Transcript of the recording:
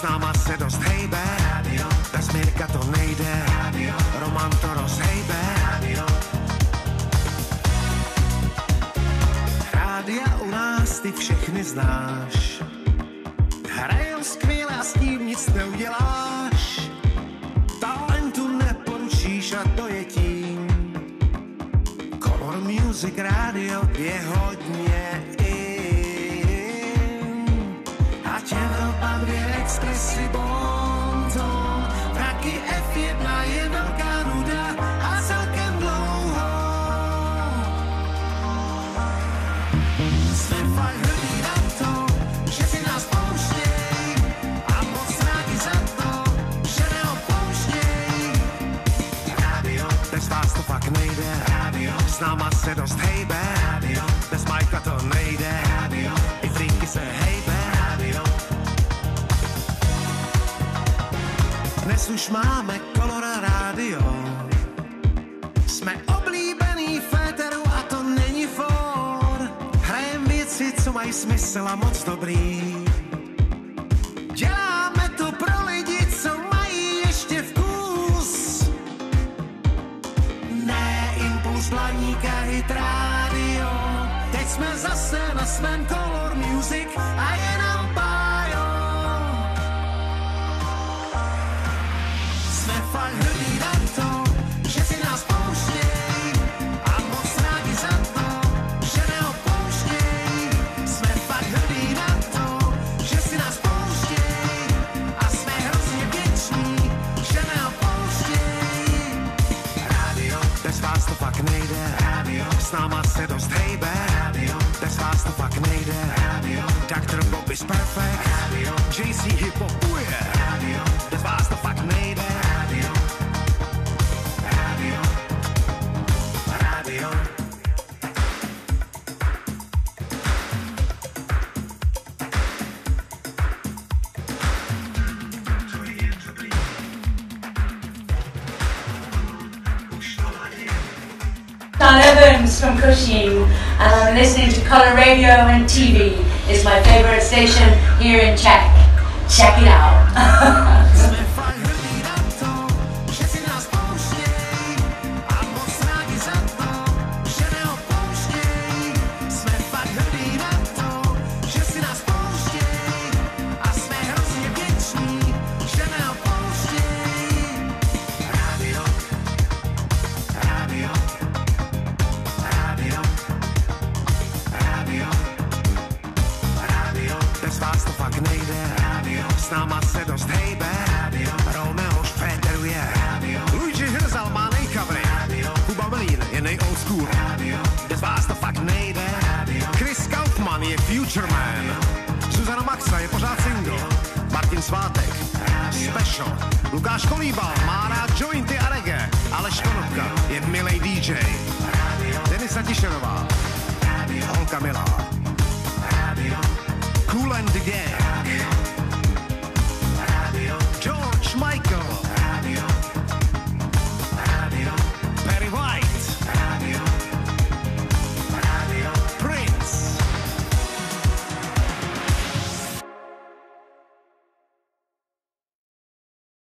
s náma se dost hejbe, bez Mirka to nejde, Roman to rozhejbe. Rádia u nás ty všechny znáš, hrajou skvěle a s tím nic neuděláš, talentu neporučíš a to je tím. Color Music Radio je hodně in, ať Evropa 2 Expressy bonton, taky F1 je velká nuda a celkem dlouho. Jsme fakt hrdí na to, že si nás pouštěj a moc rádi za to, že neopouštěj. Radio, bez vás to fakt nejde, radio, s náma se dost hejbe, radio, bez Majka to nejde, radio, i Frýky se hejbe, radio. Dnes už máme Color Radio, jsme oblíbený féteru a to není for, hrajem věci, co mají smysl a moc dobrý. Děláme to pro lidi, co mají ještě vkus. Ne Impuls, Blaníka, Hit Radio. Teď jsme zase na svém Color Music a je nám bájo. Jsme fakt hrdí na to, že si nás pouštěj a moc rádi za to, že neopouštěj. Jsme fakt hrdí na to, že si nás pouštěj a jsme hrozně vděční, že neopouštěj. Radio, bez vás to fakt nejde, radio, s náma se dost hejbe, radio, bez vás to fakt nejde, radio, Dr. Bob is perfect, radio, JC hip-hopuje, radio, bez vás to fakt nejde, radio, radio, radio. Sean Evans from Cushing, and I'm listening to Color Radio and TV. It's my favorite station here in Czech. Check it out. Jsme fakt hrdí na to, že si nás pouštěj a moc rádi za to, že neopouštěj. Jsme fakt hrdí na to, že si nás pouštěj a jsme hrozně vděční, že neopouštěj. Radio, radio, radio, radio, radio, bez vás to fakt nejde, radio, s náma se dost hejbe, radio, Romeo šféteruje, radio, Luigi Hrzal má nejkavry, radio, Kuba Mlín je nej-old school, radio, bez vás to fakt nejde, radio, Chris Kaufman je future man, Zuzana Maxa je pořád single, Martin Svátek, special, Lukáš Kolíbal má rád jointy a reggae, Aleš Konopka je milej DJ, Denisa Tišerová, holka milá.